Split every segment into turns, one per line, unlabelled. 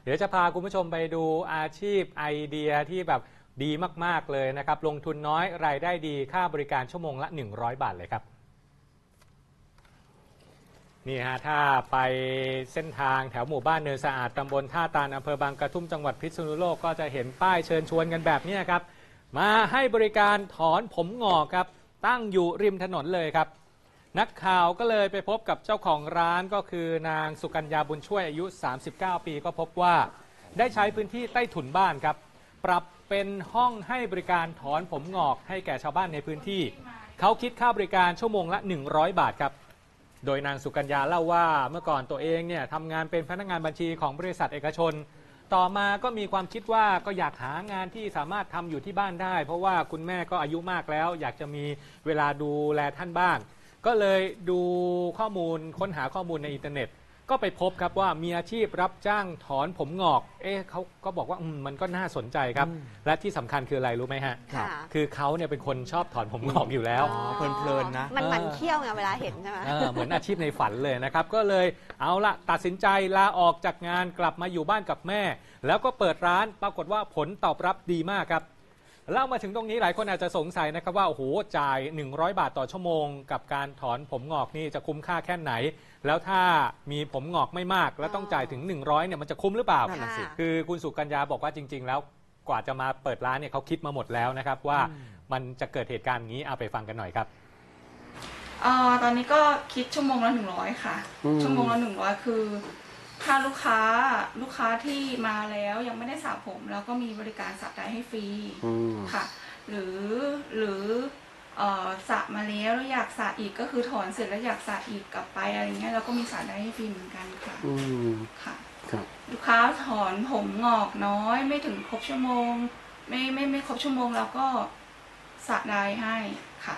เดี๋ยวจะพาคุณผู้ชมไปดูอาชีพไอเดียที่แบบดีมากๆเลยนะครับลงทุนน้อยรายได้ดีค่าบริการชั่วโมงละ100 บาทเลยครับนี่ฮะถ้าไปเส้นทางแถวหมู่บ้านเนินสะอาดตำบลท่าตาลอำเภอบางกระทุ่มจังหวัดพิษณุโลกก็จะเห็นป้ายเชิญชวนกันแบบนี้ครับมาให้บริการถอนผมงอกครับตั้งอยู่ริมถนนเลยครับนักข่าวก็เลยไปพบกับเจ้าของร้านก็คือนางสุกัญญาบุญช่วยอายุ39 ปีก็พบว่าได้ใช้พื้นที่ใต้ถุนบ้านครับปรับเป็นห้องให้บริการถอนผมงอกให้แก่ชาวบ้านในพื้นที่เขาคิดค่าบริการชั่วโมงละ100 บาทครับโดยนางสุกัญญาเล่าว่าเมื่อก่อนตัวเองเนี่ยทำงานเป็นพนักงานบัญชีของบริษัทเอกชนต่อมาก็มีความคิดว่าก็อยากหางานที่สามารถทำอยู่ที่บ้านได้เพราะว่าคุณแม่ก็อายุมากแล้วอยากจะมีเวลาดูแลท่านบ้างก็เลยดูข้อมูลค้นหาข้อมูลในอินเทอร์เน็ตก็ไปพบครับว่ามีอาชีพรับจ้างถอนผมงอกเขาก็บอกว่ามันก็น่าสนใจครับและที่สำคัญคืออะไรรู้ไหมฮะคือเขาเนี่ยเป็นคนชอบถอนผมงอกอยู่แล้ว
เพลินๆนะ
มันเขี้ยวไงเวลาเห็นใช่ไหม
เหมือนอาชีพในฝันเลยนะครับก็เลยเอาละตัดสินใจลาออกจากงานกลับมาอยู่บ้านกับแม่แล้วก็เปิดร้านปรากฏว่าผลตอบรับดีมากครับเล่ามาถึงตรงนี้หลายคนอาจจะสงสัยนะครับว่าโอ้โหจ่าย100 บาทต่อชั่วโมงกับการถอนผมงอกนี่จะคุ้มค่าแค่ไหนแล้วถ้ามีผมงอกไม่มากแล้วต้องจ่ายถึง100เนี่ยมันจะคุ้มหรือเปล่าคือคุณสุกัญญาบอกว่าจริงๆแล้วกว่าจะมาเปิดร้านเนี่ยเขาคิดมาหมดแล้วนะครับว่ามันจะเกิดเหตุการณ์นี้เอาไปฟังกันหน่อยครับ
ตอนนี้ก็คิดชั่วโมงละ100ค่ะชั่วโมงละ100คือถ้าลูกค้าที่มาแล้วยังไม่ได้สระผมแล้วก็มีบริการสระได้ให้ฟรีค่ะหรือสระมาแล้วอยากสระอีกก็คือถอนเสร็จแล้วอยากสระอีกกลับไปอะไรเงี้ยเราก็มีสระได้ให้ฟรีเหมือนกันค่ะค่ะลูกค้าถอนผมงอกน้อยไม่ถึงครบชั่วโมงไม่ครบชั่วโมงแล้วก็สระได้ให้ค่ะ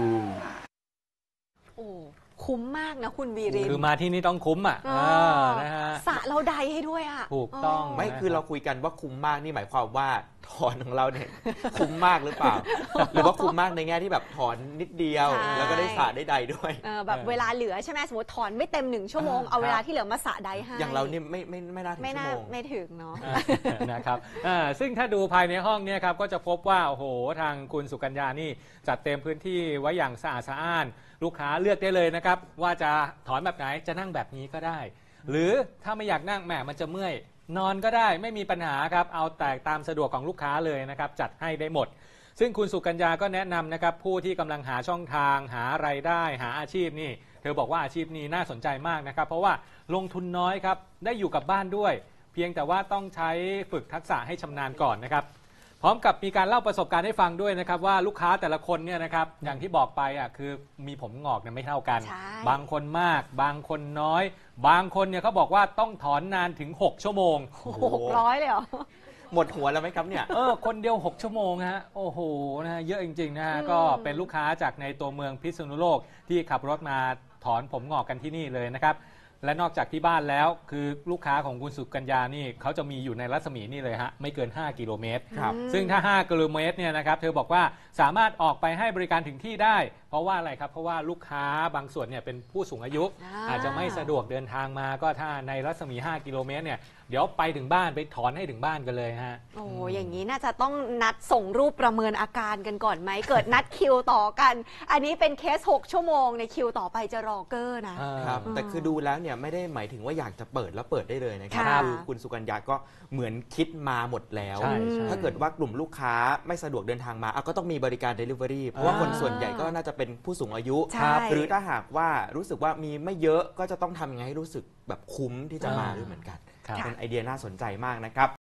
โอ้คุ้มมากนะคุณวีริน
คือมาที่นี่ต้องคุ้มนะฮะ
สระเราใดให้ด้วย
ถูกต้อง
ไม่คือเราคุยกันว่าคุ้มมากนี่หมายความว่าถอนของเราเนี่ยคุ้มมากหรือเปล่าหรือว่าคุ้มมากในแง่ที่แบบถอนนิดเดียวแล้วก็ได้สระได้ใดด้วย
แบบเวลาเหลือใช่ไหมสมมติถอนไม่เต็ม1 ชั่วโมงเอาเวลาที่เหลือมาสระใดให้
อย่างเรานี่ไม่น่าถึงชั่วโมง
ไม่ถึงเนาะ
นะครับซึ่งถ้าดูภายในห้องนี้ครับก็จะพบว่าโอ้โหทางคุณสุกัญญานี่จัดเต็มพื้นที่ไว้อย่างสะอาดสะอ้านลูกค้าเลือกได้เลยนะครับว่าจะถอนแบบไหนจะนั่งแบบนี้ก็ได้หรือถ้าไม่อยากนั่งแหมมันจะเมื่อยนอนก็ได้ไม่มีปัญหาครับเอาแต่ตามสะดวกของลูกค้าเลยนะครับจัดให้ได้หมดซึ่งคุณสุกัญญาก็แนะนำนะครับผู้ที่กำลังหาช่องทางหารายได้หาอาชีพนี่เธอบอกว่าอาชีพนี้น่าสนใจมากนะครับเพราะว่าลงทุนน้อยครับได้อยู่กับบ้านด้วยเพียงแต่ว่าต้องใช้ฝึกทักษะให้ชำนาญก่อนนะครับพร้อมกับมีการเล่าประสบการณ์ให้ฟังด้วยนะครับว่าลูกค้าแต่ละคนเนี่ยนะครับอย่างที่บอกไปคือมีผมงอกเนี่ยไม่เท่ากันบางคนมากบางคนน้อยบางคนเนี่ยเขาบอกว่าต้องถอนนานถึง6 ชั่วโมง
600เลยเหรอ
หมดหัวแล้วไหมครับเนี่ย
คนเดียว6 ชั่วโมงฮะโอ้โหนะเยอะจริงๆนะฮะก็เป็นลูกค้าจากในตัวเมืองพิษณุโลกที่ขับรถมาถอนผมงอกกันที่นี่เลยนะครับและนอกจากที่บ้านแล้วคือลูกค้าของคุณสุกัญญานี่เขาจะมีอยู่ในรัศมีนี่เลยฮะไม่เกิน5 กิโลเมตรซึ่งถ้า5 กิโลเมตรเนี่ยนะครับเธอบอกว่าสามารถออกไปให้บริการถึงที่ได้เพราะว่าอะไรครับเพราะว่าลูกค้าบางส่วนเนี่ยเป็นผู้สูงอายุอาจจะไม่สะดวกเดินทางมาก็ถ้าในรัศมี5 กิโลเมตรเนี่ยเดี๋ยวไปถึงบ้านไปถอนให้ถึงบ้านกันเลยฮะ
โอ้อย่างนี้น่าจะต้องนัดส่งรูปประเมินอาการกันก่อนไหมเกิดนัดคิวต่อกันอันนี้เป็นเคส6 ชั่วโมงในคิวต่อไปจะรอเกอร์
นะครับแต่คือดูแล้วเนี่ยไม่ได้หมายถึงว่าอยากจะเปิดแล้วเปิดได้เลยนะครับคือคุณสุกัญญาก็เหมือนคิดมาหมดแล้วถ้าเกิดว่ากลุ่มลูกค้าไม่สะดวกเดินทางมาก็ต้องมีบริการ Delivery เพราะว่าคนส่วนใหญ่ก็น่าจะเป็นผู้สูงอายุหรือถ้าหากว่ารู้สึกว่ามีไม่เยอะก็จะต้องทำยังไงให้รู้สึกแบบคุ้มที่จะมาด้วยเหมือนกันเป็นไอเดียน่าสนใจมากนะครับ